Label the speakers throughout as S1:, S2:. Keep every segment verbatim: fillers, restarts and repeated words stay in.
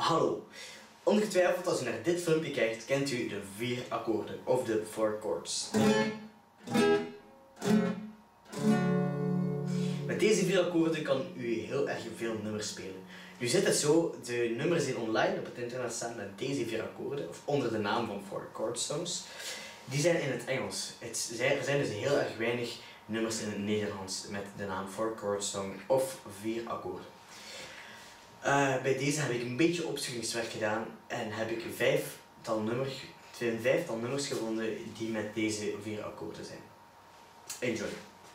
S1: Hallo. Ongetwijfeld als u naar dit filmpje kijkt, kent u de vier akkoorden of de four chords. Met deze vier akkoorden kan u heel erg veel nummers spelen. Nu zit het zo, de nummers die online op het internet staan met deze vier akkoorden, of onder de naam van four chord songs, die zijn in het Engels. Het zijn, er zijn dus heel erg weinig nummers in het Nederlands met de naam four chord song of vier akkoorden. Uh, bij deze heb ik een beetje opzoekingswerk gedaan en heb ik vijftal nummers, twee, vijftal nummers gevonden die met deze vier akkoorden zijn. Enjoy!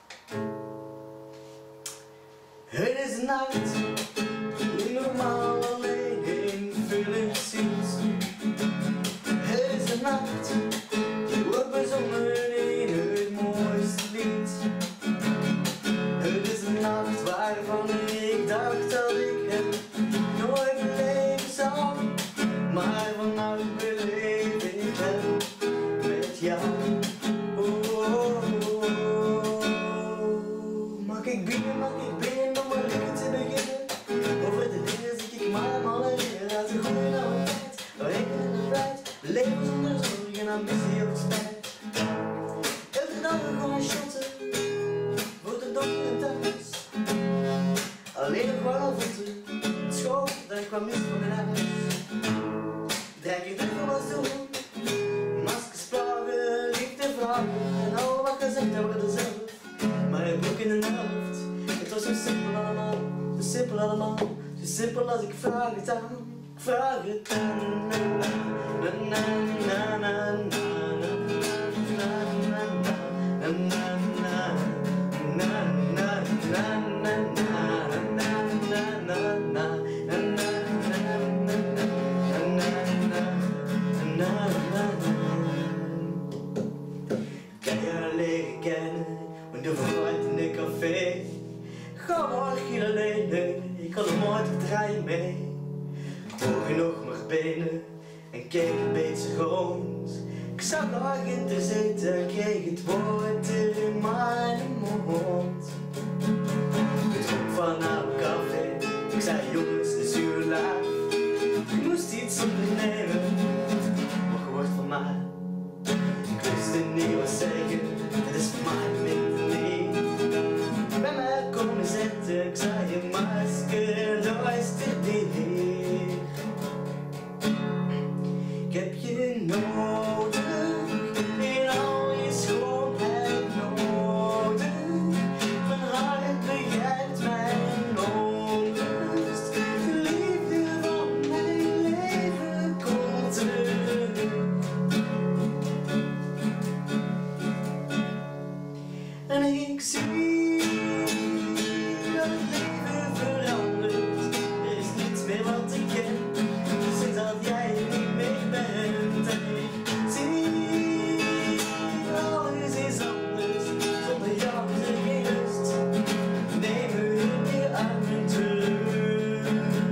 S1: Het is een nacht, die normaal alleen in vullen ziet. Het is een nacht, die wordt bezongen in het mooiste lied. Het is een nacht waarvan ik dacht dat ik het nooit beleven zou, maar vannacht beleef ik het met jou. Oh, oh, oh. Mag ik binnen, mag ik binnen om een lekker te beginnen? Over de dingen zie ik maar allemaal herinneren uit de goede oude tijd, waar ik in de tijd leven zonder zorgen, ambitie of spijt. Elke dag gewoon shotten voor de donkere thuis. Alleen nog wel voeten, school, daar kwam mis van mijn huis. Drijk ik dit voor ons doen, maskers plagen, liefde vragen en al wat gezegd wordt zelf. Maar het boek in de helft, het was zo simpel allemaal, zo simpel allemaal, zo simpel als ik vraag het aan, vraag het aan. Na na na na na na na na na na na na kan je leren kennen, maar de vooruit in een café. Ga morgen alleen, nee, ik kan er nooit draaien mee. Ik hoor je nog maar binnen en keek een beetje rond. Ik zag daarachter zitten, kreeg het woord in mijn mond. Ik dronk van een café, ik zei jongens, het is uw laag. Ik moest iets ondernemen, maar je wordt van mij. Ik wist het niet wat zeggen, het is voor mij minder niet. Bij mij komen zitten, ik zei je masker, luister niet. Ik heb je nodig, in al je schoonheid nodig. Mijn hart begrijpt mijn onrust. De liefde van mijn leven komt terug. En ik zie dat het leven verandert. Er is niets meer wat ik ken, sinds dat jij er niet meer bent. En ik zie alles is anders, zonder jou is er geen rust. Neem me weer aan me terug.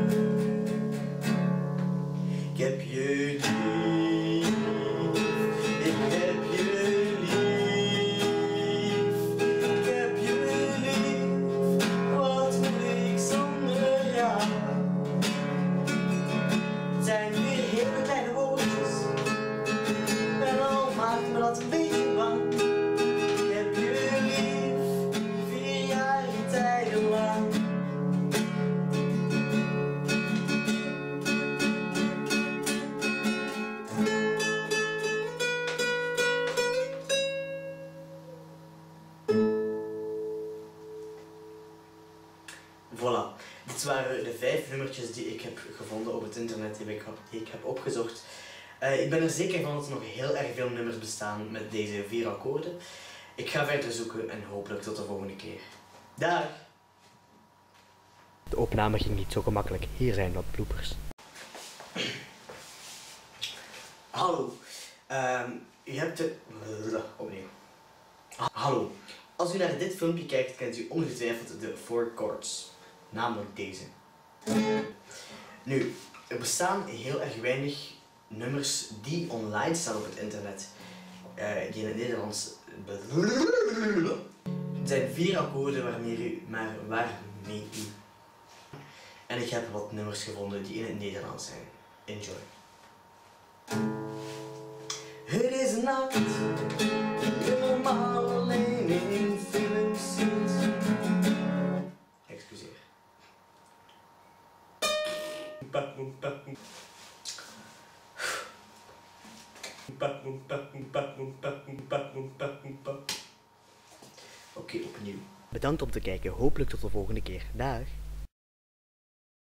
S1: Ik heb je lief, ik heb je lief. Ik heb je lief, wat moet ik zonder jou? Het zijn weer hele kleine woordjes en al maakt me dat een beetje bang. Ik heb je lief, vier jaar tijden lang. Voilà, dit waren de vijf nummertjes die ik heb gevonden op het internet, die ik, die ik heb opgezocht. Uh, ik ben er zeker van dat er nog heel erg veel nummers bestaan met deze vier akkoorden. Ik ga verder zoeken en hopelijk tot de volgende keer. Dag! De opname ging niet zo gemakkelijk, hier zijn wat bloopers. Hallo, um, u hebt de... opnieuw. Hallo, als u naar dit filmpje kijkt, kent u ongetwijfeld de four chords. Namelijk deze. Nu, er bestaan heel erg weinig nummers die online staan op het internet. Uh, die in het Nederlands... Het zijn vier akkoorden waarmee u... Maar waarmee u... En ik heb wat nummers gevonden die in het Nederlands zijn. Enjoy. Het is een nacht, helemaal alleen in filmscenes. Excuseer. Oké, okay, opnieuw.
S2: Bedankt om te kijken, hopelijk tot de volgende keer. Dag!